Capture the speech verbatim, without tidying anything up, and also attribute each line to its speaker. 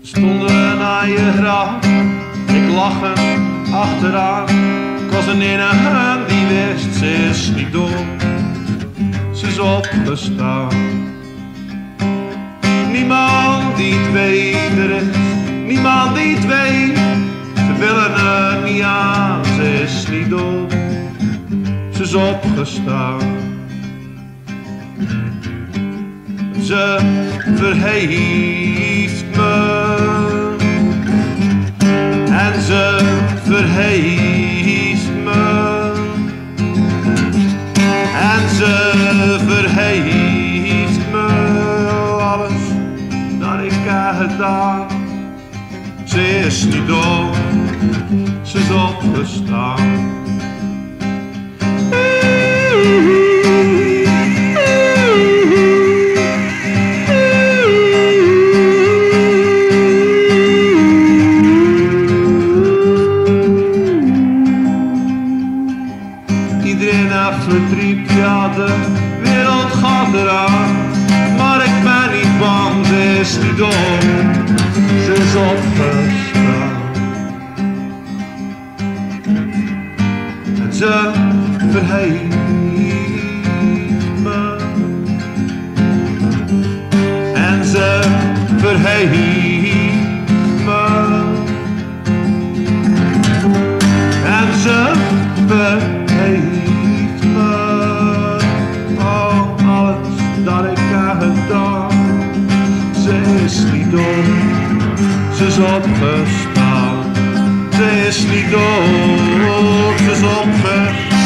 Speaker 1: Stonden naar je graf, ik lachen achteraan. Ik was een enige die wist, ze is niet dood, ze is opgestaan. Niemand die het weet, er is niemand die het weet. Ze willen er niet aan, ze is niet dood, ze is opgestaan. Ze verheeft me en ze verheeft me en ze verheeft me alles dat ik heb gedaan. Ze is niet dood, ze is opgestaan. Iedereen heeft verdriet, ja de wereld gaat eraan. Maar ik ben niet bang, ze is niet dood, ze is opgestaan. En ze verheeft me en ze verheeft me en ze verheeft me. Oh, alles dat ik heb gedaan. Ze is niet dood, ze is opgestaan. Ze is niet dood, ze is opgestaan.